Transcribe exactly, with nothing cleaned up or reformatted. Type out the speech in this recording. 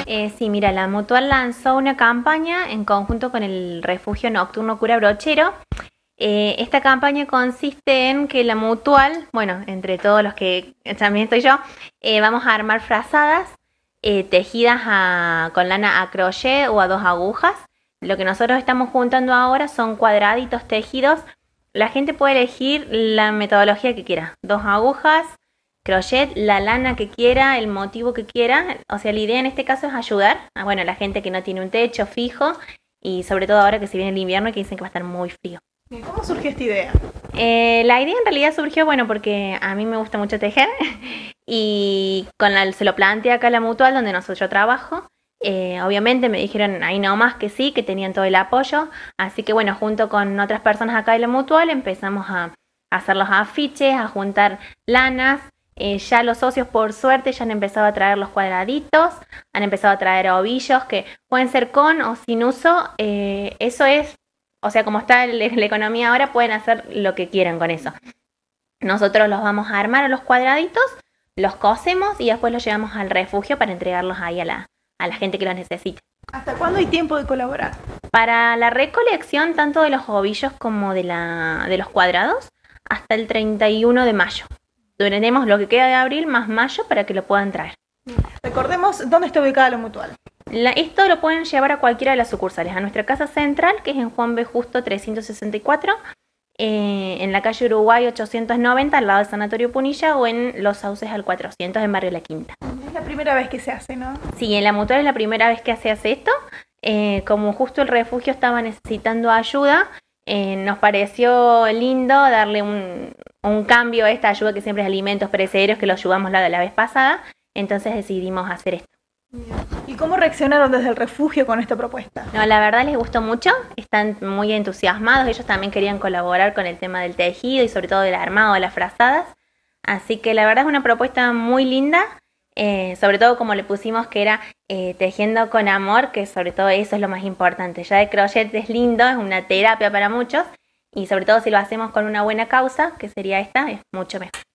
Eh, sí, mira, la Mutual lanzó una campaña en conjunto con el Refugio Nocturno Cura Brochero. Eh, esta campaña consiste en que la Mutual, bueno, entre todos los que también estoy yo, eh, vamos a armar frazadas eh, tejidas a, con lana a crochet o a dos agujas. Lo que nosotros estamos juntando ahora son cuadraditos tejidos. La gente puede elegir la metodología que quiera, dos agujas, crochet, la lana que quiera, el motivo que quiera. O sea, la idea en este caso es ayudar a, bueno, a la gente que no tiene un techo fijo y sobre todo ahora que se viene el invierno y que dicen que va a estar muy frío. ¿Cómo surgió esta idea? Eh, la idea en realidad surgió, bueno, porque a mí me gusta mucho tejer y con la, se lo planteé acá a la Mutual donde nosotros yo trabajo. Eh, obviamente me dijeron ahí nomás que sí, que tenían todo el apoyo, así que bueno, junto con otras personas acá de la Mutual empezamos a, a hacer los afiches, a juntar lanas. Eh, ya los socios por suerte ya han empezado a traer los cuadraditos, han empezado a traer ovillos que pueden ser con o sin uso. Eh, eso es, o sea, como está el, la economía ahora, pueden hacer lo que quieran con eso. Nosotros los vamos a armar a los cuadraditos, los cosemos y después los llevamos al refugio para entregarlos ahí a la, a la gente que los necesite. ¿Hasta cuándo hay tiempo de colaborar? Para la recolección tanto de los ovillos como de, la, de los cuadrados, hasta el treinta y uno de mayo. Duraremos lo que queda de abril más mayo para que lo puedan traer. Recordemos dónde está ubicada la Mutual. La, esto lo pueden llevar a cualquiera de las sucursales, a nuestra casa central, que es en Juan B. Justo trescientos sesenta y cuatro, eh, en la calle Uruguay ochocientos noventa, al lado del Sanatorio Punilla, o en Los Sauces al cuatrocientos, en Barrio La Quinta. Es la primera vez que se hace, ¿no? Sí, en la Mutual es la primera vez que se hace esto. Eh, como justo el refugio estaba necesitando ayuda, eh, nos pareció lindo darle un, un cambio a esta ayuda que siempre es alimentos perecederos, que lo ayudamos la de la vez pasada. Entonces decidimos hacer esto. ¿Y cómo reaccionaron desde el refugio con esta propuesta? No, la verdad les gustó mucho, están muy entusiasmados, ellos también querían colaborar con el tema del tejido y sobre todo del armado de las frazadas, así que la verdad es una propuesta muy linda, eh, sobre todo como le pusimos que era eh, tejiendo con amor, que sobre todo eso es lo más importante. Ya de crochet es lindo, es una terapia para muchos y sobre todo si lo hacemos con una buena causa, que sería esta, es mucho mejor.